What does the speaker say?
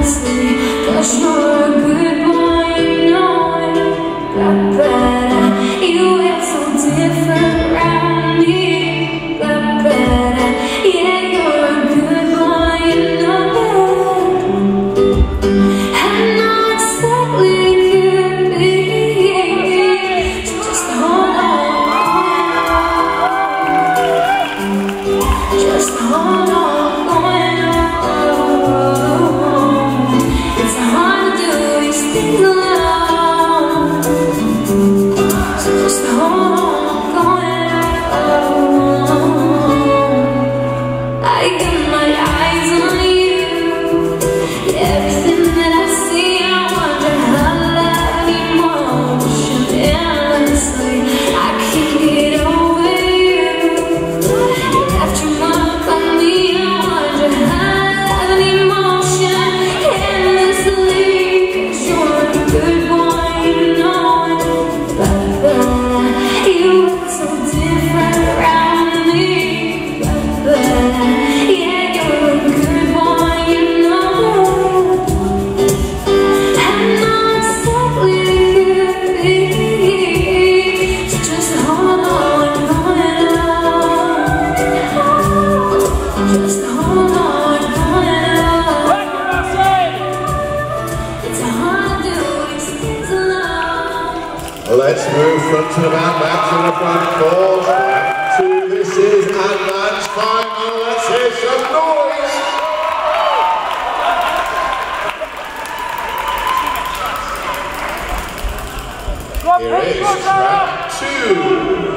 endlessly. 'Cause you're a good boy, you know it. You act so different around me. Yeah, you're a good boy, you know it. I'm not exactly could be, so just hold on. Just hold on. Let's move front to the back to the front four. Back to this is Advance Final. Let's hear some noise. Here is track 2.